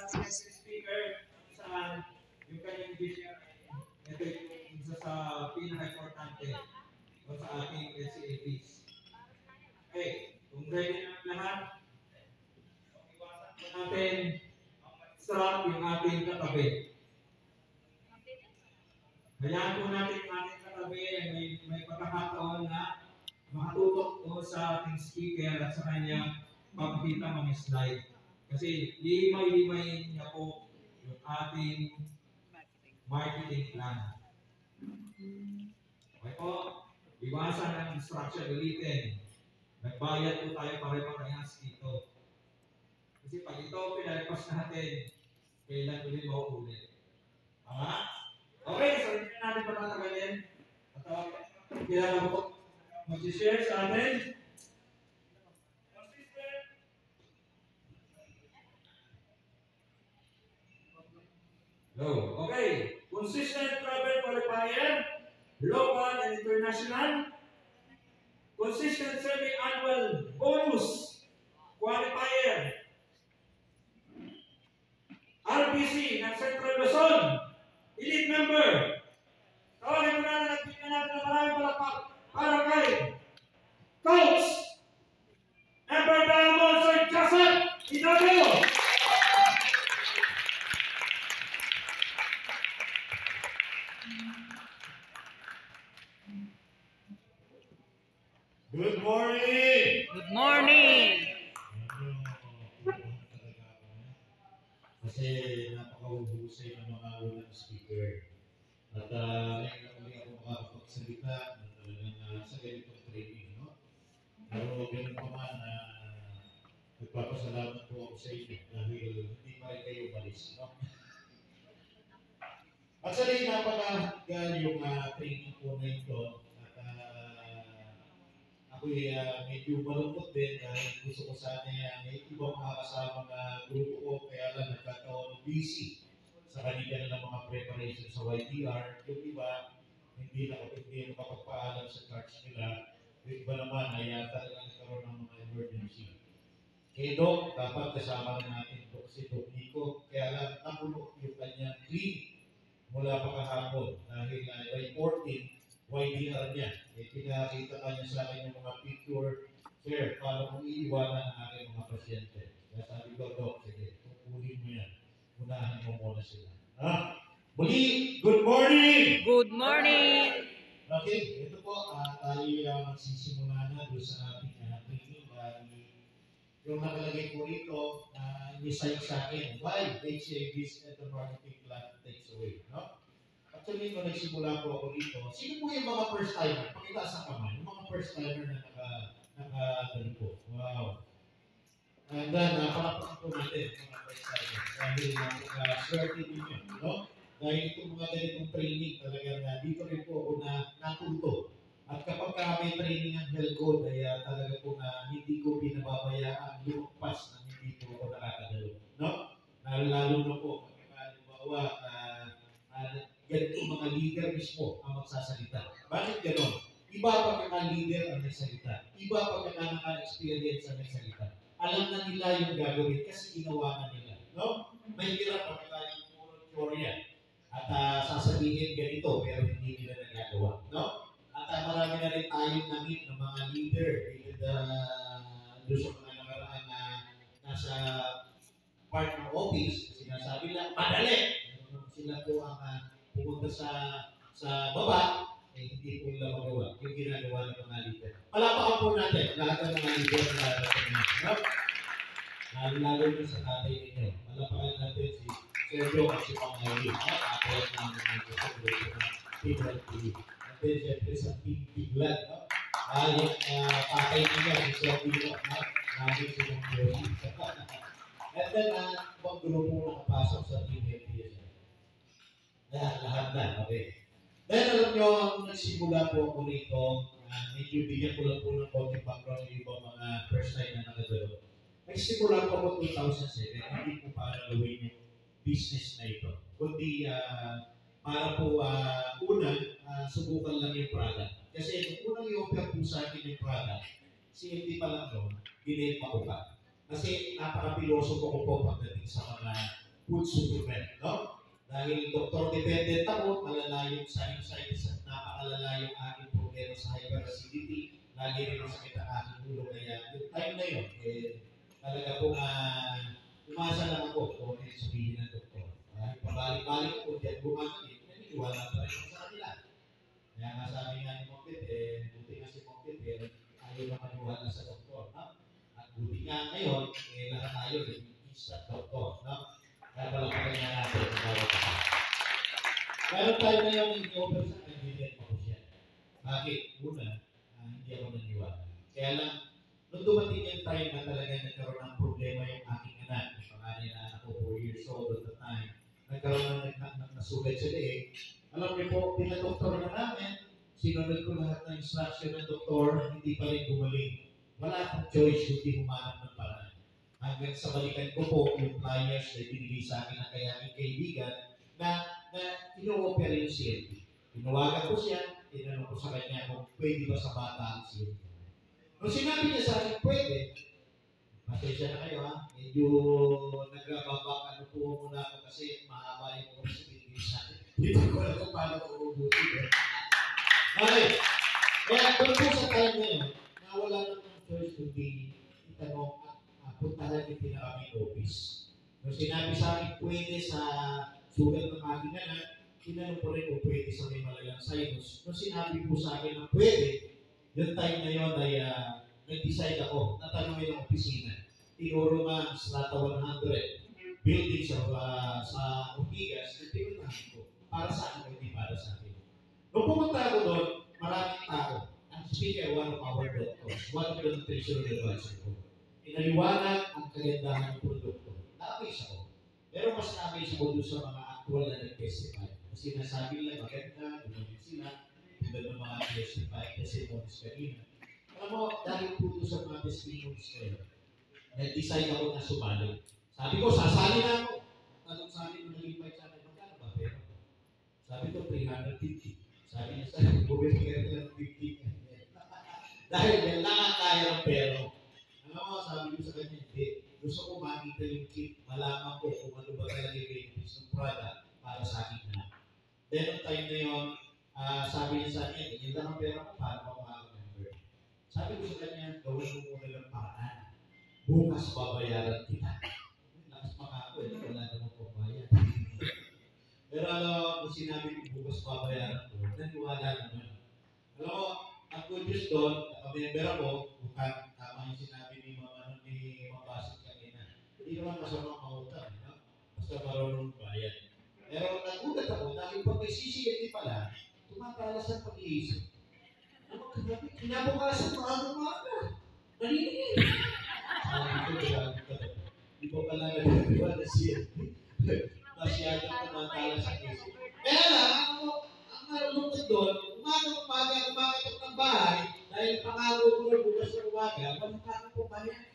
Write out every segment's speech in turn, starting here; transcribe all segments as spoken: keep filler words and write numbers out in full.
guest speaker saan yung kanyang vision. Ito yung isa sa pinaka-importante o sa ating L C A Ps. Okay, kung ready na lahat, iwasan po natin start yung ating katabi. Hayaan po natin yung ating katabi may, may pagkakataon na makatutok po sa ating speaker at sa kanyang papakita mga slide. Kasi limay-limay niya po yung ating marketing plan. Okay po, iwasan ang distraction ulitin. Nagbayad po tayo pare-parehas dito. Kasi pag ito pinalpas natin, kailan ulit mauulit. Tama? Okay, so hindi na natin patatagalin. At uh, kilala mo po mag-share sa atin. Hello. Okay. Consistent travel qualifier, local and international. Consistent semi-annual bonus qualifier. R B C ng Central Luzon. Elite member. Tawagin mo na na nagbigyan natin ng maraming palakpak para kay Coach Emperor Diamond Sir Joseph Idabio. Good morning! Good morning! Kasi napakahusay ng mga unang speaker. At uh, ngayon na muli ako makakapagsalita na talagang uh, sa ganitong training. No? Pero ganun pa man, uh, nagpapasalamat po ako sa inyo dahil hindi pa rin kayo malis. No? At sa rin napakagaan yung uh, training po na ito. Ako'y uh, medyo malungkot din dahil gusto ko sana uh, may ibang mga kasama na grupo ko kaya lang nagkataon busy sa kanila ng mga preparation sa Y D R. Yung iba, hindi na hindi nakapagpaalam sa church nila. Yung iba naman ay uh, talagang nagkaroon ng mga emergency. Kaya Doc, dapat kasama na natin ito si Doc Nico. Kaya lang napuno yung kanyang clinic mula pa kahapon dahil uh, by fourteen, Y D R niya. Eh, pinakita ka niya sa akin yung mga picture. Sir, paano kung iiwanan ang aking mga pasyente? Kaya sabi ko, Doc, sige, kukunin mo yan. Unahan mo muna sila. Ha? Muli, good morning! Good morning! Okay, ito po, uh, tayo uh, magsisimula na doon sa ating uh, training. Uh, yung nakalagay po rito, uh, ini-sign sa akin, why H A Bs at the marketing plan takes away. No? Actually, nung nagsimula po ako dito, sino po yung mga first timer? Pakita sa kamay, yung mga first timer na naka, naka, po. Wow. And then, uh, palakpakan po natin mga first timer. Dahil napaka-swerte ninyo, no? Dahil itong mga ganitong training, talagang uh, dito rin po ako na natuto. At kapag ka may training ang health code, ay uh, talaga po na hindi ko pinababayaan lumagpas na hindi po ako nakakadalo. No? Lalo na po, halimbawa, uh, uh, ganito mga leader mismo ang magsasalita. Bakit gano'n? Iba pag mga leader ang nagsalita. Iba pag mga naka-experience ang nagsalita. Alam na nila yung gagawin kasi ginawa na nila. No? May hirap pag yung puro teorya. At uh, sasabihin ganito pero hindi nila nagagawa. No? At uh, marami na rin tayong namit ng mga leader with uh, doon sa mga nakaraan na nasa part ng office. Sinasabi lang, madali! Sila po ang uh, pumunta sa sa baba, eh, hindi po nila magawa yung ginagawa ng mga leader. Palapakan po natin lahat ng mga leader na narating natin. Lalo lalo na sa tatay ninyo. Palapakan natin si Sergio at si Pangayli. At ng mga People T V. At then, siyempre sa Team Biglan. Ah, yung uh, tatay ninyo, si Sergio, namin silang Josie. At then, uh, ibang grupo nakapasok sa Team F P S. Lahat, lahat na, okay. Then, alam nyo, nagsimula po ako rito, uh, medyo bigyan ko lang po ng konting background yung ibang mga first time na nakagalo. Nagsimula po ako two thousand seven, hindi po para gawin yung business na ito. Kundi, uh, para po, uh, una, uh, subukan lang yung product. Kasi nung unang i-offer po sa akin yung product, C M T pa lang doon, binenta ko pa. Kasi napaka-piloso ko po pagdating sa mga food supplement, no? Dahil doktor dependent ako, malala yung sinusitis at napakalala yung aking problema sa hyperacidity, lagi rin ang sakit ang aking ulo. Kaya yung time na yun, eh, talaga po uh, umasa lang ako kung ano yung sabihin ng doktor. Uh, pabalik-balik ko, diyan bumalik, naniniwala pa rin ako sa kanila. Kaya nga sabi nga ni Mokit, eh, buti nga si Mokit, eh, ayaw na maniwala sa doktor, no? At buti nga ngayon, eh, lahat tayo, instant doktor, no? Kaya pala pa rin nga natin, meron tayo na yung in-over sa kanya, ako siya. Bakit? Una, uh, hindi ako naniwala. Kaya lang, nung dumating yung time na talaga nagkaroon ng problema yung aking anak, yung pangalan na anak ko, four years old at the time, nagkaroon ng nasugat sa leeg. Alam niyo po, pinadoktor na namin, sinunod ko lahat ng instruction ng doktor, hindi pa rin gumaling. Wala akong choice, hindi humanap ng paraan. Hanggang sa balikan ko po yung flyers na binigay sa akin ng kaya aking kaibigan na, na ino-opera yung C L B. Tinawagan ko siya, tinanong ko sa kanya kung pwede ba sa bata ang C L B. Nung sinabi niya sa akin, pwede, pasensya na kayo ha, medyo nagrababak, ano po muna ako kasi mahaba yung oras sa binigay sa akin. Hindi ko alam kung paano ko uubutin. Okay, kaya doon po sa time na yun, na wala nang choice kundi itanong at uh, puntahan yung pinakaming office. Nung sinabi sa akin, pwede sa sugat ng aking anak, tinanong ko rin kung pwede sa may malalang sinus. Nung sinabi po sa akin na pwede, yung time na yun ay uh, nag-decide ako, natanongin ang opisina. Tinuro nga strata one hundred, building sa, uh, sa Ortigas, at tinunahan ko. Para sa akin, hindi para sa akin. Nung pumunta ako doon, maraming tao. Ang speaker, one of our doctors, one of the nutritional advisor ko. Inaliwanag ang kagandahan ng produkto. Na-amaze ako. Pero mas na-amaze ako doon sa mga actual na nag-testify. Kasi nasabi nila maganda, dumagin sila, tulad ng mga testify, testimonies kanina. Alam mo, dahil po doon sa mga testimonies kayo, nag-decide ako na sumali. Sabi ko, sasali na ako. Tanong sa akin, naging five sa akin, magkano ba? Pero, sabi ko, three hundred fifty. Sabi niya sa akin, bumili ka ng fifty. Dahil yan lang ang kaya ng pero. Alam mo, sabi ko sa kanya, hindi. Gusto ko makita yung kit, malaman ko kung ano ba talaga yung benefits ng product para sa akin na. Then, ang time na yun, uh, sabi niya sa akin, yun lang ang pera ko, paano ako makaka-member? Sabi ko sa kanya, gawin mo muna ng paraan. Bukas babayaran kita. Lakas makako, eh, wala naman pagbayad. Pero alam, kung sinabi ko bukas babayaran ko, naniwala naman. Alam mo, ang good news doon, nakamember ako, bukan tama yung sinabi ni Mama ni Mabasit kanina. Hindi naman masamang mautang, no? Basta marunong bayad. Pero nagulat ako dahil pag may C C L D pala, tumatalas ang pag-iisip. Ano ka grabe? Kinabukasan, maaga-maaga. Naniningin. Sabi ko, sabi ko, di ba pala nagagawa na C L D? Masyadong tumatalas ang isip. Kaya lang, ang, ang marunong doon, umaga-umaga, umaga ng bahay, dahil pangako ko bukas ng umaga, magkakaroon po ba niya?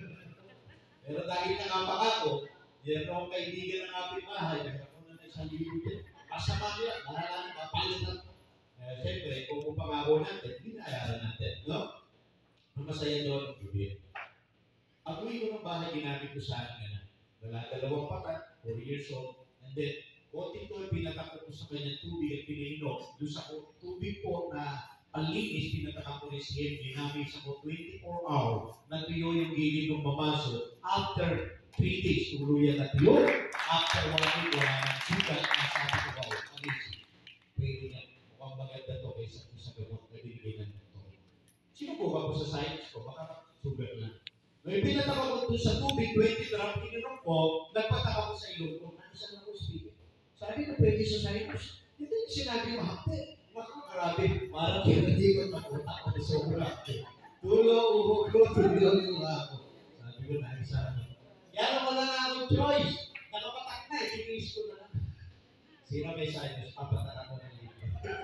Pero dahil nakapakako, yan akong kaibigan ng ating bahay, ako na isang libo din. Masama niya, nalalang kapalit ng, eh, siyempre, kung pangako natin, binayaran natin, no? Ang masaya doon, bibig. Ang uwi ko ng bahay, ginamit ko sa akin na, wala dalawang pakat, four years old, and then, konting to, pinatakot ko sa kanya tubig at pinainom. Doon sa tubig po na panlinis, pinatakot ko rin siya, ginamit sa ko twenty-four hours, natuyo yung gilid ng mamaso. After three days, tuluyan na tuyo. After one week, wala nang sugat, nasabi ko ba, amazing. Pwede nga, mukhang maganda to kaysa sa gamot na binigay ng doktor. Sino po ba ko sa science ko? Baka sugat lang. May pinatakot ko doon sa tubig, twenty grams, ininom ko, nagpatakot ko sa ilong ko. Ano sa ako speaker? Sabi na pwede sa sinus. Hindi yung sinabi mahapte. Naku, grabe. Parang hindi ko nakuta ako sa sobra. Tulo, uhog ko, tulo yung ako. Sabi ko na isa. Yan wala na akong choice. Nakapatak na, ikinis ko na lang. Sino may sinus? Papatak ako ng lipo.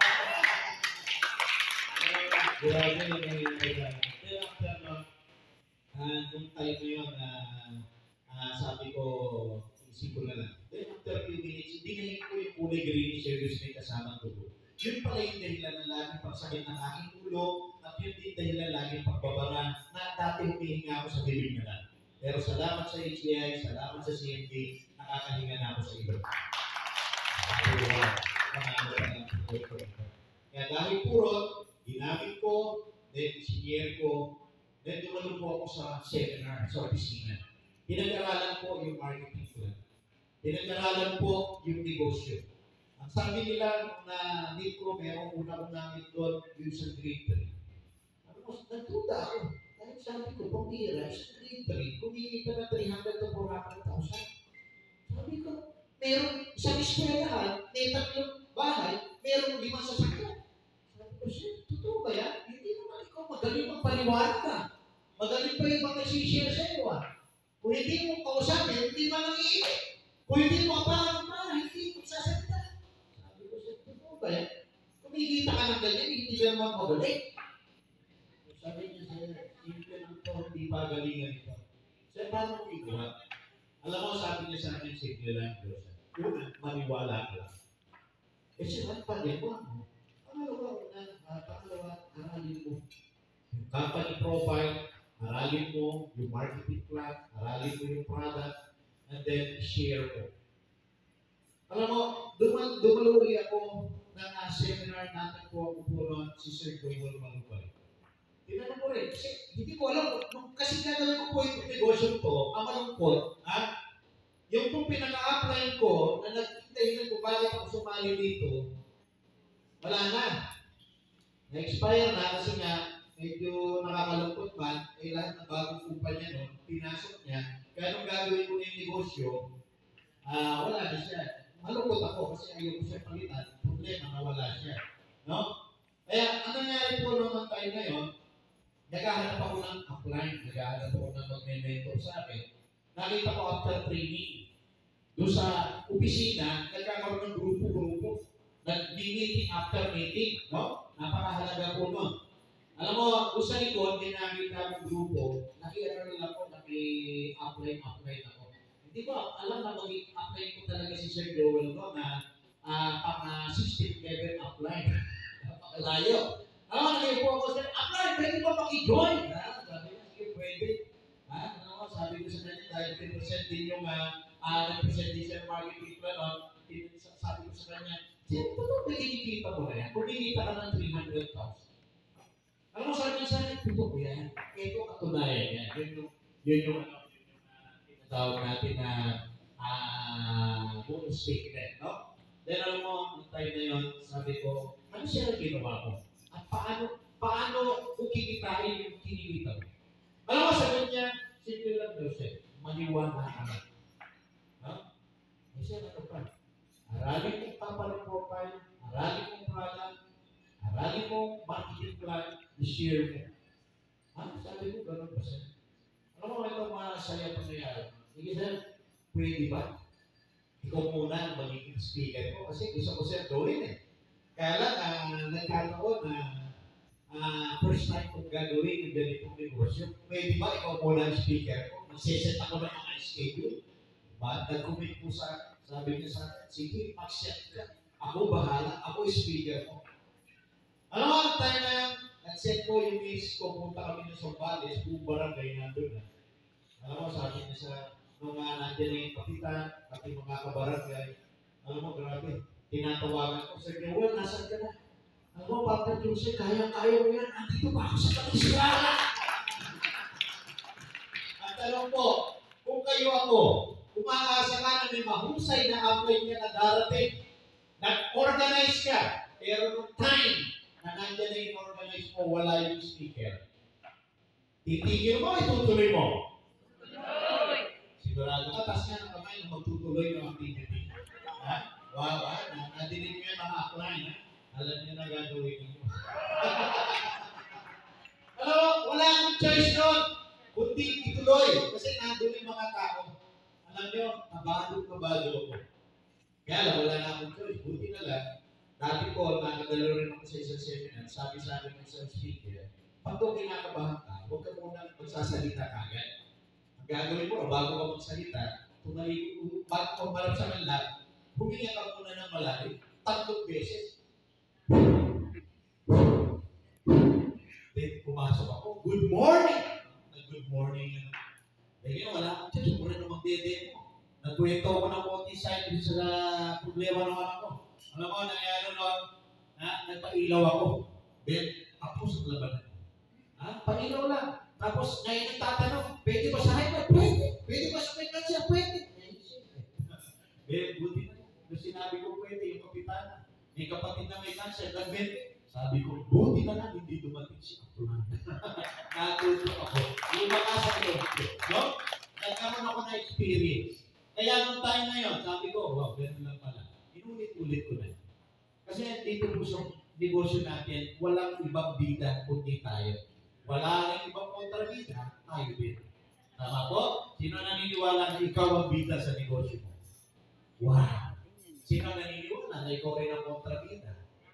Grabe yung may kailangan. Kaya after nun, nung time na yun, sabi ko, isip ko na lang. Then after few minutes, binahin ko yung kulay green service may kasamang dugo. Yun pala yung dahilan ng laging pagsakit ng aking ulo at yun din dahilan laging pagbabara na dati humihinga ako sa bibig na lang. Pero salamat sa H B I, salamat sa C M D, nakakahinga na ako sa iyo. Kaya dahil puro, ginamit ko, then senior ko, then dumalo po ako sa seminar, sa opisina. Pinag-aralan po yung marketing plan. Pinag-aralan po yung negosyo. Ang sabi nila na need ko, merong una kong namit doon, yung sa grade three. Ano mo, nagtuda ako. Dahil sabi ko, pambira, sa grade three, kumikita na three hundred to four hundred thousand. Sabi ko, meron isang eskwelahan, may tatlong bahay, meron limang sasakyan. Sabi ko, sir, totoo ba yan? Hindi naman ikaw magaling magpaliwanag ka. Magaling pa yung mga nagsishare sa iyo ah. Kung hindi mo kausapin, hindi man lang iinit. Kung hindi mo kapahan pa, hindi mo sasalita. Sabi ko, sir, totoo ba yan? Kumikita ka ng ganyan, hindi ka naman magaling. Sabi niya, sir, simple lang ito, hindi pa galingan ito. Sir, paano mo ikaw? Alam mo, sabi niya sa akin, simple lang, Diyos. Una, maniwala ka lang. Eh, siya, ano pa rin mo? Pangalawa, una, uh, pangalawa, aralin mo. Yung company profile, aralin mo, yung marketing plan, aralin mo yung product, and then share mo. Alam mo, dumal dumaluri ako ng uh, seminar natin po ako po ron, si Sir Joel Malupay. Tinanong ko rin, kasi hindi ko alam, kasi gagawin ko po yung negosyo to, ang malungkot, ha? Yung kung pinaka-apply ko, na nagtindahin ko bakit ako sumali dito, wala na. Na-expire na kasi nga, medyo nakakalungkot man, eh lahat ng bagong kumpanya niya noon, pinasok niya, kaya nung gagawin ko na yung negosyo, ah, wala na siya. Malungkot ako kasi ayaw ko siya palitan, problema na wala siya. No? Kaya, ang nangyari po naman tayo ngayon, naghahanap ako ng upline, naghahanap ako ng mag-mentor sa akin. Nakita ko after training, doon sa opisina, nagkakaroon ng grupo-grupo, nag-meeting after meeting, no? Napakahalaga po nun. Alam mo, doon sa likod, may nakita akong grupo, naki-aral ako, naki-apply-apply ako. Hindi ko alam na mag-apply ko talaga si Sir Joel no, na uh, pang-sixteenth level apply. Napakalayo. Alam mo, nag-ipo ako, Sir, apply, pwede ba maki-join? Ha? Sabi niya, sige, pwede. Ha? Ano, sabi ko sa kanya, dahil represent din yung uh, uh, representation marketing plan, no? Sabi ko sa kanya, sino ba ito kinikita mo na yan? Kumikita ka ng three hundred thousand. Alam mo, sabi niya sa akin, totoo ko yan. Ito katunayan yan. Yun yung, yun yung, ano, yun yung uh, tinatawag natin na uh, bonus statement, no? Then alam mo, ang time na yun, sabi ko, ano siya ang ginawa ko? At paano, paano kung kikitain yung kinikita mo? Alam mo, sabi niya, simple lang, Joseph, maniwala ka na. No? Eh siya, ano pa? Aralin mong company profile, aralin mong product, aralin mong marketing plan, i-share mo. Ha? Sabi ko, gano'n pa siya. Alam mo, ito masaya pangyayari. Sige, sir, pwede ba? Ikaw muna ang magiging speaker ko kasi gusto ko siya gawin eh. Kaya lang, uh, nagkataon na uh, first time kong gagawin yung ganitong negosyo. Pwede ba ikaw muna ang speaker ko? Magsiset ako ng mga schedule. Ba? Nag-commit po sa, sabi niya sa akin, sige, mag-set ka. Ako bahala, ako yung speaker ko. Alam mo, ang time na nag-set ko yung miss ko, punta kami ng Sombales, buong barangay nandun na. Alam mo, sabi niya sa, nung uh, nandiyan na yung kapitan, pati mga kabarangay, alam mo, grabe, tinatawagan ko, Sir Joel, nasan ka na? Alam mo, Papa Jose, kaya-kaya mo yan, andito pa ako sa Kamisrala. At alam po, kung kayo ako, umaasa ka na may mahusay na apply niya na darating, nag-organize ka, pero nung time na nandiyan na yung organize mo, wala yung speaker. Titigil mo, itutuloy mo. Sigurado ka, tas nga ng kamay na magtutuloy ng activity. Ha? Wow, ha? Nadinig nyo yung mga apply, ha? Alam nyo na gagawin nyo. Pero wala akong choice doon, kundi ituloy. Kasi nandun yung mga tao. Alam nyo, kabado-kabado ako. Kaya lang, wala na akong choice. Buti na lang, dati ko, nakadalo rin ako sa isang seminar, sabi sa akin ng isang speaker, pag kung kinakabahan ka, huwag ka muna magsasalita kagad. Ang gagawin mo, bago ka magsalita, tumali, bago ka marap sa kanila, huminga ka muna ng malalim, tatlong beses. Then, pumasok ako, good morning! Good morning. Dahil wala akong choice, wala namang dede mo. nagkwento ko ng konti side dun sa problema ng anak ko. Alam mo, nangyari noon, ha, nagpailaw ako. Then, tapos ang labanan. Ha? Pailaw lang. Tapos, ngayon nagtatanong, pwede ba sa highway? Pwede. Pwede ba sa may kansya? Pwede. Eh, buti na. Nung sinabi ko pwede, yung kapitana, may kapatid na may kansya, nag-vente. Sabi ko, buti na lang, hindi dumating si Akulan. Natuto ako. Yung makasa ko, no? Nagkaroon ako na experience. Kaya nung time na yun, sabi ko, wow, ganun lang pala. Inulit-ulit ko na. Kasi dito po sa negosyo natin, walang ibang bida kundi tayo. Wala rin ibang kontrabida, tayo din. Tama po? Sino naniniwala na ikaw ang bida sa negosyo mo? Wow! Sino naniniwala na ikaw rin ang kontrabida?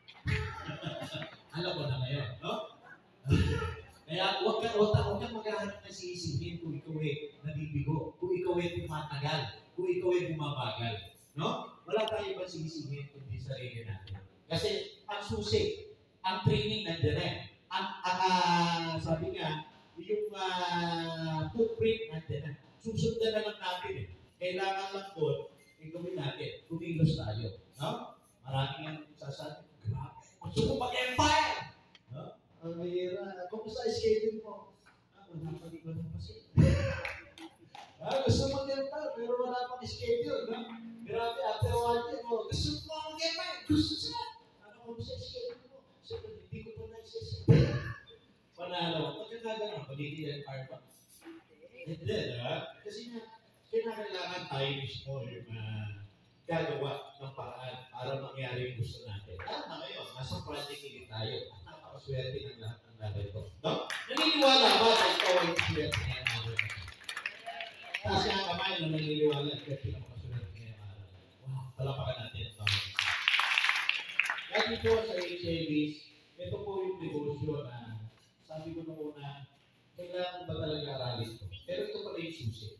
Alam mo na ngayon, no? Kaya huwag ka, huwag ka, huwag ka maghahanap ng sisihin kung ikaw ay nabibigo, kung ikaw ay tumatagal, kung ikaw ay bumabagal. No? Wala tayo ba sisihin kundi sarili natin. Kasi ang susi, ang training nandiyan eh. Ang, ang uh, sabi nga, yung uh, footprint nandiyan eh. Susundan na lang natin eh. Kailangan lang doon, gawin natin, kumilos tayo. No? Maraming ang sasabi, grabe, gusto ko mag-empire! No? Ang mahira, kumusta schedule mo? Ah, wala pa di ba ng kasi. Ah, gusto mag-empire, pero wala pang schedule, no? Grabe, after one year, oh, gusto mo mag-empire? Gusto siya! Ano kung sa schedule mo? So, hindi ko pa na-schedule. Panalo, pagkakagano, pagiging empire pa. Hindi, diba? Kasi nga, kinakailangan tayo mismo yung uh, gagawa ng paraan para mangyari yung gusto natin. Tama ngayon, nasa project hindi tayo. Nakakaswerte ng lahat ng laban ito. No? Naniniwala ba na ikaw ay swerte ngayong araw? Taas nga kamay na naniniwala at ikaw pinakaswerte ngayong araw. Wow, palapakan natin. Lagi po sa H A Bs, ito po yung negosyo na sabi ko nung una, kailangan ba talaga aralin ito? Pero ito pala yung susi.